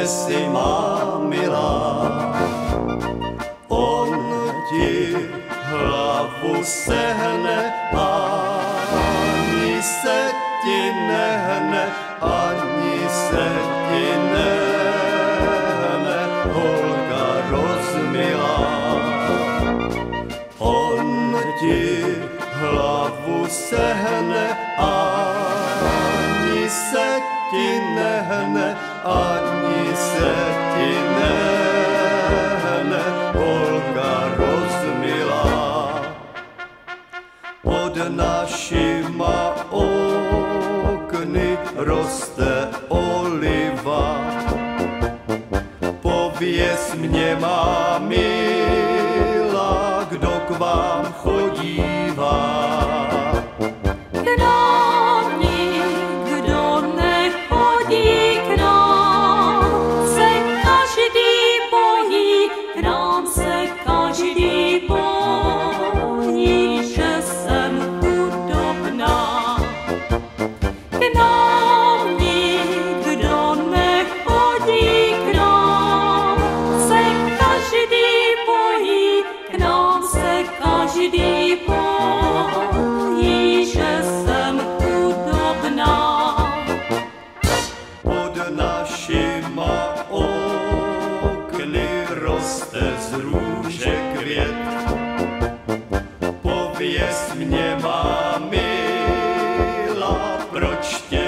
že jsi má milá. On ti hlavu sehne, ani se ti nehne, ani se ti nehne, holka rozmilá. On ti hlavu sehne, ani se ti nehne, ani se ti nehne, holka rozmilá. Pod našima okny roste oliva. Pověz mě, má milá, kdo k vám chodívá. Každý pojí, že jsem chudobná. Pod našima okny roste z růže květ. Pověz mě, má milá, proč tě